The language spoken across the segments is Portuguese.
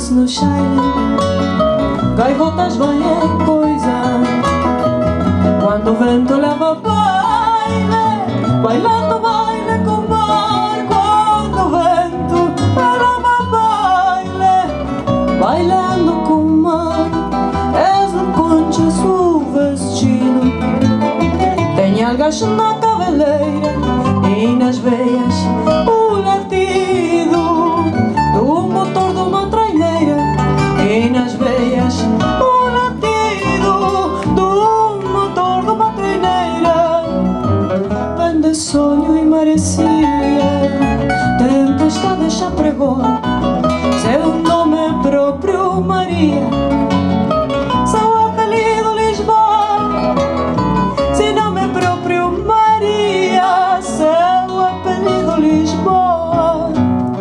doce no cheiro, gaivotas bem é coisa. Quando o vento leva baile, bailando baile com o mar. Quando o vento leva baile, bailando com o mar. És de concha o vestido, tem algas na cabeleira e nas veias o latido do motor de uma traineira. E nas veias o latido do motor de uma traineira. Vem de sonho e maresia, tempestade já pregou seu nome próprio Maria. Seu apelido Lisboa, seu nome próprio Maria. Seu apelido Lisboa.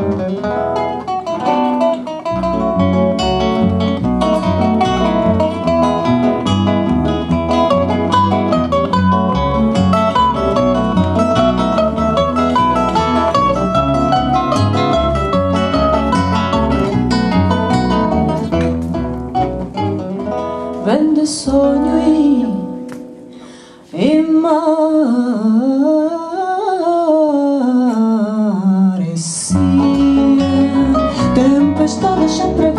Vem de sonho e maresia, tempestade já